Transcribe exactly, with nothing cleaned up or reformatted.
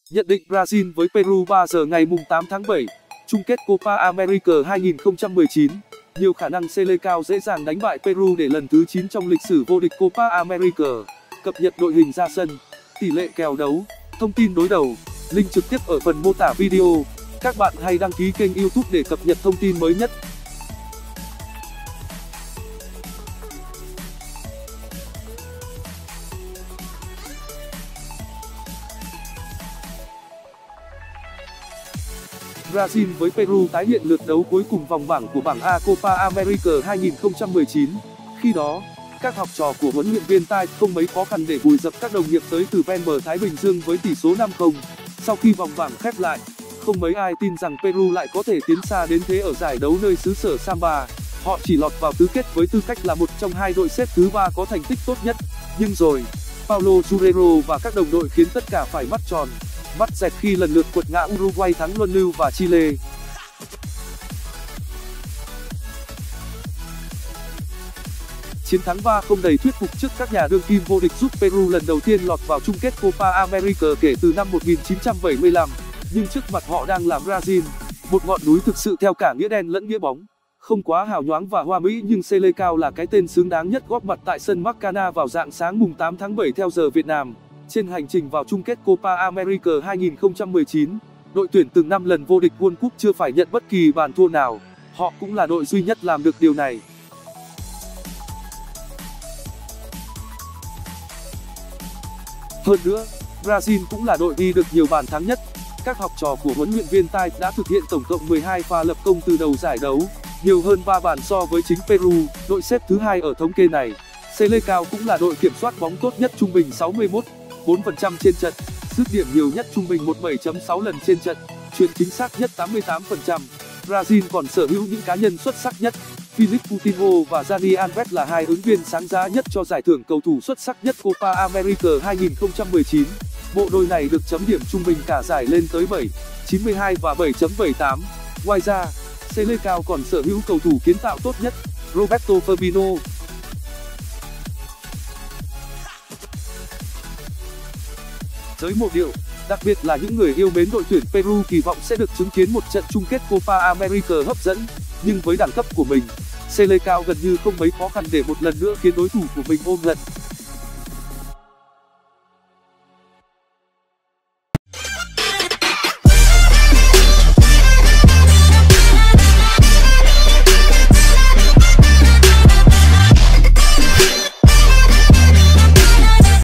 Nhận định Brazil với Peru ba giờ ngày tám tháng bảy, chung kết Copa America hai nghìn không trăm mười chín. Nhiều khả năng Selecao dễ dàng đánh bại Peru để lần thứ chín trong lịch sử vô địch Copa America. Cập nhật đội hình ra sân, tỷ lệ kèo đấu, thông tin đối đầu, link trực tiếp ở phần mô tả video. Các bạn hãy đăng ký kênh YouTube để cập nhật thông tin mới nhất. Brazil với Peru tái hiện lượt đấu cuối cùng vòng bảng của bảng A Copa America hai nghìn không trăm mười chín. Khi đó, các học trò của huấn luyện viên Tai không mấy khó khăn để vùi dập các đồng nghiệp tới từ ven bờ Thái Bình Dương với tỷ số năm không. Sau khi vòng bảng khép lại, không mấy ai tin rằng Peru lại có thể tiến xa đến thế ở giải đấu nơi xứ sở Samba. Họ chỉ lọt vào tứ kết với tư cách là một trong hai đội xếp thứ ba có thành tích tốt nhất. Nhưng rồi, Paulo Guerrero và các đồng đội khiến tất cả phải mắt tròn, mắt dẹt khi lần lượt quật ngã Uruguay thắng luân lưu và Chile. Chiến thắng ba không đầy thuyết phục trước các nhà đương kim vô địch giúp Peru lần đầu tiên lọt vào chung kết Copa America kể từ năm một nghìn chín trăm bảy mươi lăm. Nhưng trước mặt họ đang là Brazil, một ngọn núi thực sự theo cả nghĩa đen lẫn nghĩa bóng. Không quá hào nhoáng và hoa mỹ nhưng Selecao là cái tên xứng đáng nhất góp mặt tại sân Maracana vào rạng sáng mùng tám tháng bảy theo giờ Việt Nam. Trên hành trình vào chung kết Copa America hai nghìn không trăm mười chín, đội tuyển từng năm lần vô địch World Cup chưa phải nhận bất kỳ bàn thua nào. Họ cũng là đội duy nhất làm được điều này. Hơn nữa, Brazil cũng là đội ghi được nhiều bàn thắng nhất. Các học trò của huấn luyện viên Tai đã thực hiện tổng cộng mười hai pha lập công từ đầu giải đấu, nhiều hơn ba bàn so với chính Peru, đội xếp thứ hai ở thống kê này. Selecao cũng là đội kiểm soát bóng tốt nhất, trung bình sáu mươi mốt phẩy bốn phần trăm trên trận, dứt điểm nhiều nhất, trung bình mười bảy phẩy sáu lần trên trận, chuyền chính xác nhất tám mươi tám phần trăm. Brazil còn sở hữu những cá nhân xuất sắc nhất. Philippe Coutinho và Dani Alves là hai ứng viên sáng giá nhất cho giải thưởng cầu thủ xuất sắc nhất Copa America hai nghìn không trăm mười chín. Bộ đôi này được chấm điểm trung bình cả giải lên tới bảy phẩy chín mươi hai và bảy phẩy bảy tám. Ngoài ra, Selecao còn sở hữu cầu thủ kiến tạo tốt nhất, Roberto Firmino. Giới mộ điệu, đặc biệt là những người yêu mến đội tuyển Peru kỳ vọng sẽ được chứng kiến một trận chung kết Copa America hấp dẫn. Nhưng với đẳng cấp của mình, Selecao gần như không mấy khó khăn để một lần nữa khiến đối thủ của mình ôm lần.